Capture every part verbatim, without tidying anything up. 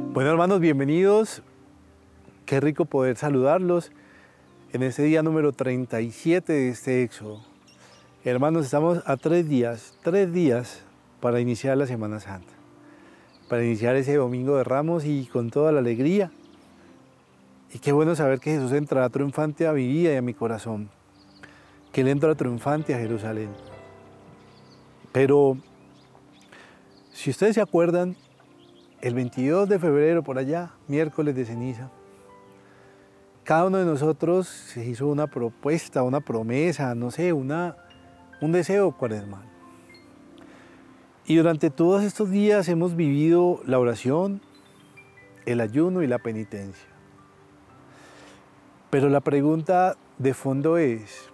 Bueno, hermanos, bienvenidos. Qué rico poder saludarlos en este día número treinta y siete de este Éxodo. Hermanos, estamos a tres días, tres días para iniciar la Semana Santa, para iniciar ese Domingo de Ramos y con toda la alegría. Y qué bueno saber que Jesús entrará triunfante a mi vida y a mi corazón, que Él entra triunfante a Jerusalén. Pero, si ustedes se acuerdan, el veintidós de febrero, por allá, miércoles de ceniza, cada uno de nosotros se hizo una propuesta, una promesa, no sé, una, un deseo cuaresmal. Y durante todos estos días hemos vivido la oración, el ayuno y la penitencia. Pero la pregunta de fondo es,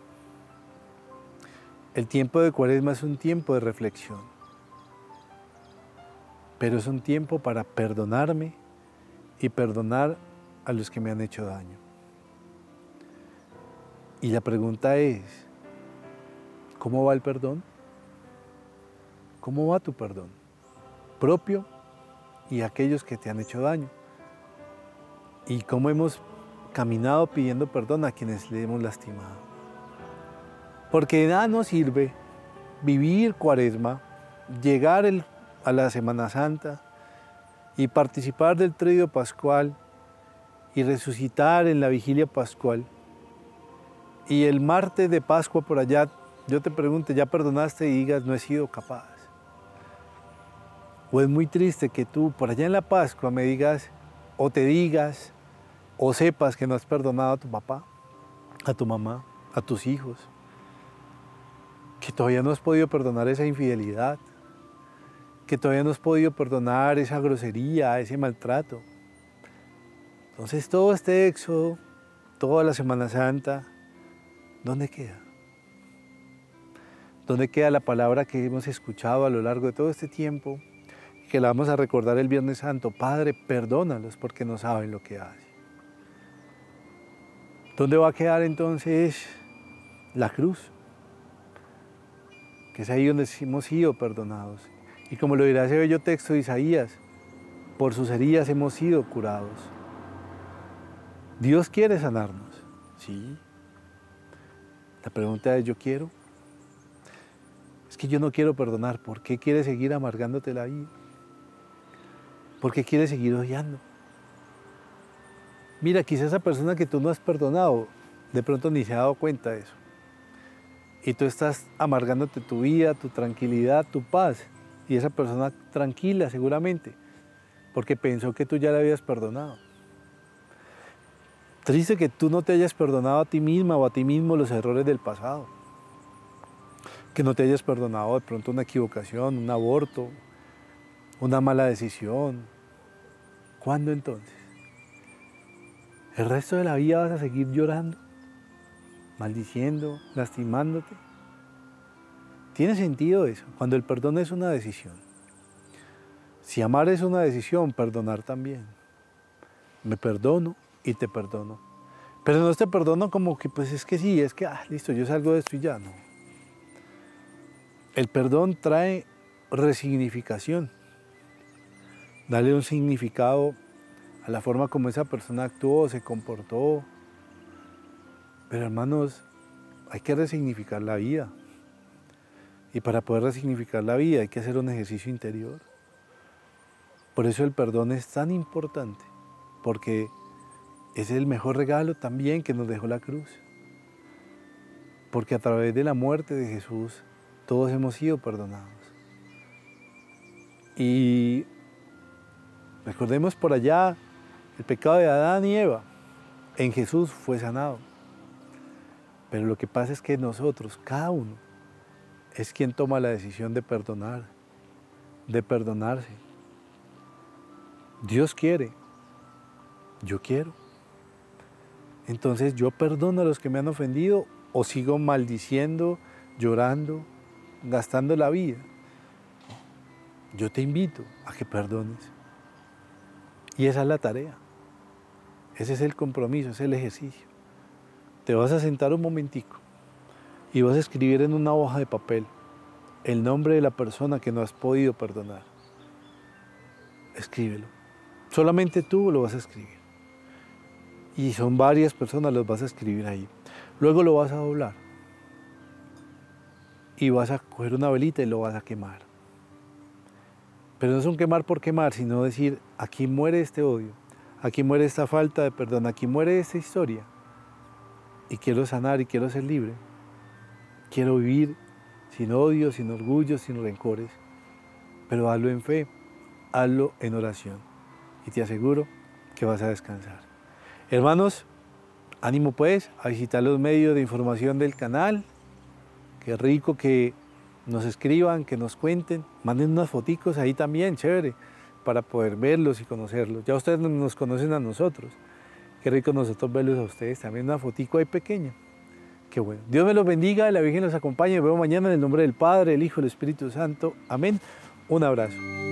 el tiempo de Cuaresma es un tiempo de reflexión, pero es un tiempo para perdonarme y perdonar a los que me han hecho daño. Y la pregunta es, ¿cómo va el perdón? ¿Cómo va tu perdón? Propio y aquellos que te han hecho daño. ¿Y cómo hemos caminado pidiendo perdón a quienes le hemos lastimado? Porque de nada nos sirve vivir Cuaresma, llegar el, a la Semana Santa y participar del Triduo Pascual y resucitar en la Vigilia Pascual. Y el martes de Pascua por allá, yo te pregunto, ¿ya perdonaste? Y digas, no he sido capaz. O es muy triste que tú por allá en la Pascua me digas, o te digas, o sepas que no has perdonado a tu papá, a tu mamá, a tus hijos, que todavía no has podido perdonar esa infidelidad, que todavía no has podido perdonar esa grosería, ese maltrato. Entonces todo este éxodo, toda la Semana Santa, ¿dónde queda? ¿Dónde queda la palabra que hemos escuchado a lo largo de todo este tiempo? Que la vamos a recordar el Viernes Santo. Padre, perdónalos porque no saben lo que hacen. ¿Dónde va a quedar entonces la cruz? Que es ahí donde hemos sido perdonados. Y como lo dirá ese bello texto de Isaías, por sus heridas hemos sido curados. Dios quiere sanarnos, sí. La pregunta es, ¿yo quiero? Es que yo no quiero perdonar. ¿Por qué quieres seguir amargándote la vida? ¿Por qué quieres seguir odiando? Mira, quizá esa persona que tú no has perdonado, de pronto ni se ha dado cuenta de eso. Y tú estás amargándote tu vida, tu tranquilidad, tu paz. Y esa persona tranquila seguramente, porque pensó que tú ya la habías perdonado. Triste que tú no te hayas perdonado a ti misma o a ti mismo los errores del pasado. Que no te hayas perdonado de pronto una equivocación, un aborto, una mala decisión. ¿Cuándo entonces? ¿El resto de la vida vas a seguir llorando, maldiciendo, lastimándote? ¿Tiene sentido eso? Cuando el perdón es una decisión. Si amar es una decisión, perdonar también. Me perdono y te perdono. Pero no te perdono como que, pues es que sí, es que, ah, listo, yo salgo de esto y ya, no. El perdón trae resignificación. Darle un significado a la forma como esa persona actuó, se comportó. Pero hermanos, hay que resignificar la vida. Y para poder resignificar la vida hay que hacer un ejercicio interior. Por eso el perdón es tan importante, porque es el mejor regalo también que nos dejó la cruz. Porque a través de la muerte de Jesús, todos hemos sido perdonados. Y recordemos por allá, el pecado de Adán y Eva, en Jesús fue sanado. Pero lo que pasa es que nosotros, cada uno, es quien toma la decisión de perdonar, de perdonarse. Dios quiere, yo quiero. Entonces yo perdono a los que me han ofendido o sigo maldiciendo, llorando, gastando la vida. Yo te invito a que perdones. Y esa es la tarea. Ese es el compromiso, ese es el ejercicio. Te vas a sentar un momentico y vas a escribir en una hoja de papel el nombre de la persona que no has podido perdonar. Escríbelo. Solamente tú lo vas a escribir. Y son varias personas, los vas a escribir ahí. Luego lo vas a doblar. Y vas a coger una velita y lo vas a quemar. Pero no es un quemar por quemar, sino decir, aquí muere este odio, aquí muere esta falta de perdón, aquí muere esta historia. Y quiero sanar y quiero ser libre. Quiero vivir sin odio, sin orgullo, sin rencores. Pero hazlo en fe, hazlo en oración. Y te aseguro que vas a descansar. Hermanos, ánimo pues a visitar los medios de información del canal. Qué rico que nos escriban, que nos cuenten, manden unas foticos ahí también, chévere, para poder verlos y conocerlos. Ya ustedes nos conocen a nosotros. Qué rico nosotros verlos a ustedes, también una fotico ahí pequeña. Qué bueno. Dios me los bendiga, la Virgen los acompañe. Nos vemos mañana en el nombre del Padre, el Hijo y el Espíritu Santo. Amén. Un abrazo.